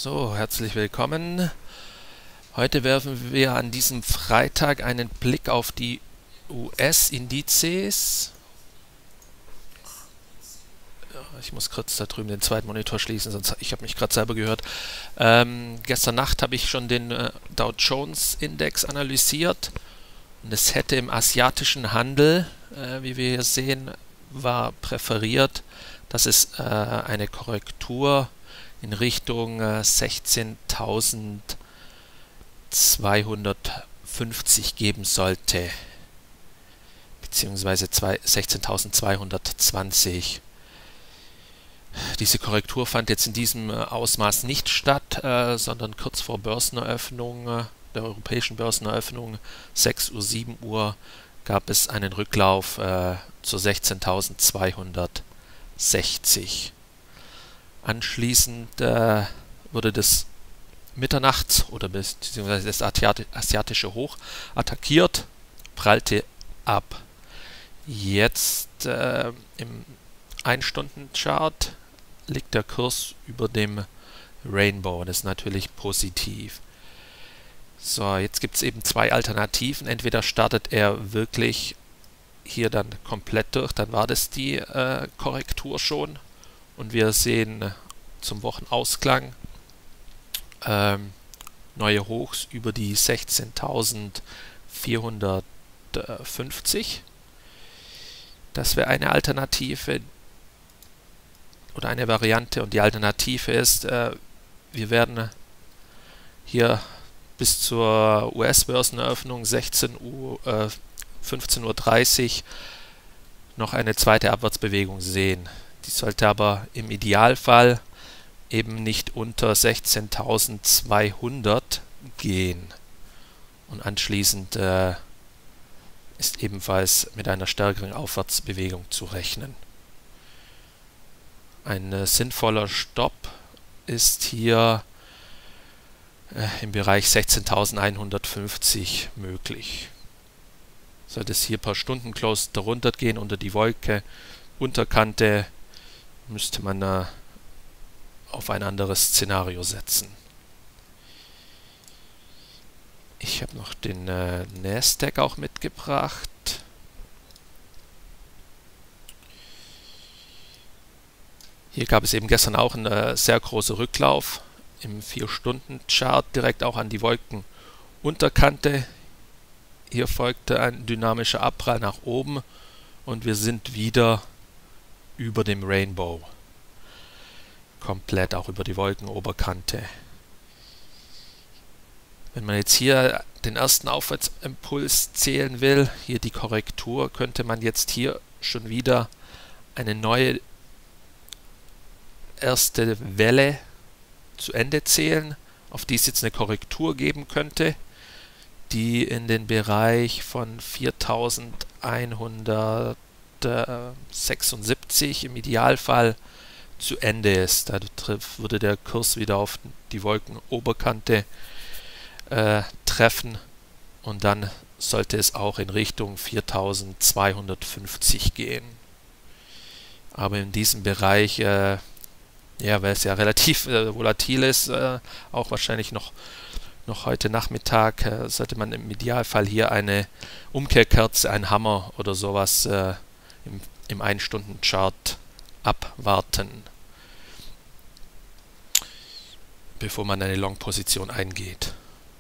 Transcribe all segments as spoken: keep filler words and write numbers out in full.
So, herzlich willkommen. Heute werfen wir an diesem Freitag einen Blick auf die U S-Indizes. Ich muss kurz da drüben den zweiten Monitor schließen, sonst ich habe mich gerade selber gehört. Ähm, gestern Nacht habe ich schon den äh, Dow Jones Index analysiert und es hätte im asiatischen Handel, äh, wie wir hier sehen, war präferiert, dass es äh, eine Korrektur in Richtung äh, sechzehntausendzweihundertfünfzig geben sollte, beziehungsweise sechzehntausendzweihundertzwanzig. Diese Korrektur fand jetzt in diesem äh, Ausmaß nicht statt, äh, sondern kurz vor Börseneröffnung, äh, der europäischen Börseneröffnung, sechs Uhr, sieben Uhr, gab es einen Rücklauf äh, zu sechzehntausendzweihundertsechzig. Anschließend äh, wurde das Mitternachts- oder beziehungsweise das asiatische Hoch attackiert, prallte ab. Jetzt äh, im ein-Stunden-Chart liegt der Kurs über dem Rainbow. Das ist natürlich positiv. So, jetzt gibt es eben zwei Alternativen. Entweder startet er wirklich hier dann komplett durch, dann war das die äh, Korrektur schon. Und wir sehen zum Wochenausklang ähm, neue Hochs über die sechzehntausendvierhundertfünfzig. Das wäre eine Alternative oder eine Variante. Und die Alternative ist, äh, wir werden hier bis zur U S-Börseneröffnung sechzehn Uhr, äh, fünfzehn Uhr dreißig noch eine zweite Abwärtsbewegung sehen. Die sollte aber im Idealfall eben nicht unter sechzehntausendzweihundert gehen. Und anschließend äh, ist ebenfalls mit einer stärkeren Aufwärtsbewegung zu rechnen. Ein äh, sinnvoller Stopp ist hier äh, im Bereich sechzehntausendeinhundertfünfzig möglich. Sollte es hier per Stunden-Close darunter gehen, unter die Wolke, Unterkante, müsste man äh, auf ein anderes Szenario setzen. Ich habe noch den äh, Nasdaq auch mitgebracht. Hier gab es eben gestern auch einen äh, sehr großen Rücklauf im vier Stunden Chart, direkt auch an die Wolkenunterkante. Hier folgte ein dynamischer Abprall nach oben und wir sind wieder über dem Rainbow. Komplett auch über die Wolkenoberkante. Wenn man jetzt hier den ersten Aufwärtsimpuls zählen will, hier die Korrektur, könnte man jetzt hier schon wieder eine neue erste Welle zu Ende zählen, auf die es jetzt eine Korrektur geben könnte, die in den Bereich von viertausendeinhundertsechsundsiebzig im Idealfall zu Ende ist. Da würde der Kurs wieder auf die Wolkenoberkante äh, treffen und dann sollte es auch in Richtung viertausendzweihundertfünfzig gehen. Aber in diesem Bereich, äh, ja, weil es ja relativ äh, volatil ist, äh, auch wahrscheinlich noch Noch heute Nachmittag äh, sollte man im Idealfall hier eine Umkehrkerze, ein Hammer oder sowas äh, im, im ein-Stunden-Chart abwarten, bevor man eine Long-Position eingeht.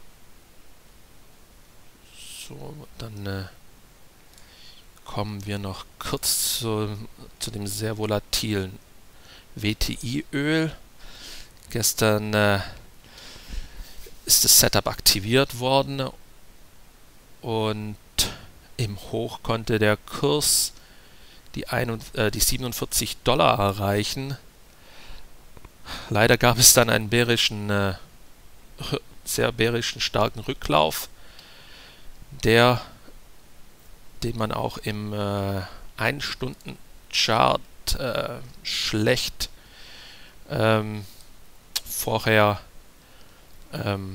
So, dann äh, kommen wir noch kurz zu, zu dem sehr volatilen W T I-Öl. Gestern äh, ist das Setup aktiviert worden und im Hoch konnte der Kurs die, äh, die siebenundvierzig Dollar erreichen. Leider gab es dann einen bärischen, äh, sehr bärischen, starken Rücklauf, der, den man auch im äh, ein-Stunden-Chart äh, schlecht ähm, vorher Ähm,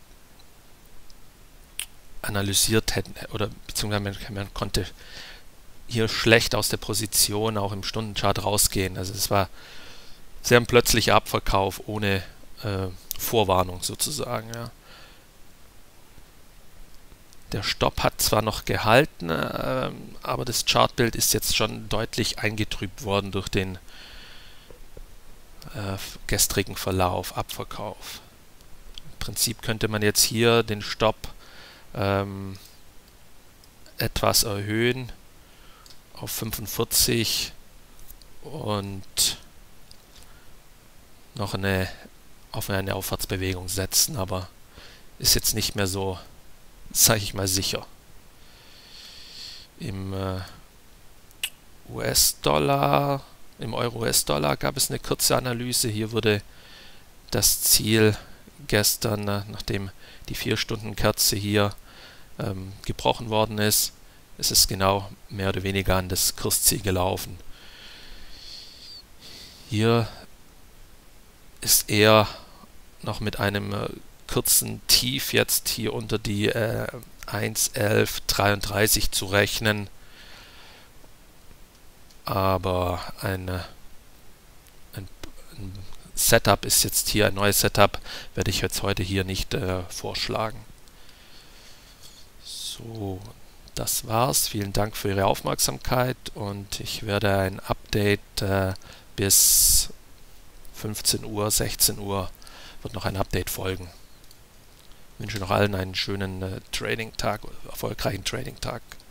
analysiert hätten, oder beziehungsweise man, man konnte hier schlecht aus der Position auch im Stundenchart rausgehen. Also es war sehr ein plötzlicher Abverkauf ohne äh, Vorwarnung sozusagen. Ja. Der Stopp hat zwar noch gehalten, äh, aber das Chartbild ist jetzt schon deutlich eingetrübt worden durch den äh, gestrigen Verlauf, Abverkauf. Im Prinzip könnte man jetzt hier den Stopp ähm, etwas erhöhen auf fünfundvierzig und noch eine auf eine Aufwärtsbewegung setzen, aber ist jetzt nicht mehr so, sage ich mal, sicher. Im äh, U S-Dollar, im Euro-U S-Dollar gab es eine kurze Analyse. Hier wurde das Ziel gestern, äh, nachdem die vier Stunden Kerze hier ähm, gebrochen worden ist, ist es genau mehr oder weniger an das Kursziel gelaufen. Hier ist er noch mit einem äh, kurzen Tief jetzt hier unter die äh, eins elf dreiunddreißig zu rechnen, aber eine, ein, ein Setup ist jetzt hier, ein neues Setup werde ich jetzt heute hier nicht äh, vorschlagen. So, das war's. Vielen Dank für Ihre Aufmerksamkeit und ich werde ein Update äh, bis fünfzehn Uhr, sechzehn Uhr wird noch ein Update folgen. Ich wünsche noch allen einen schönen äh, Trading-Tag, erfolgreichen Trading-Tag.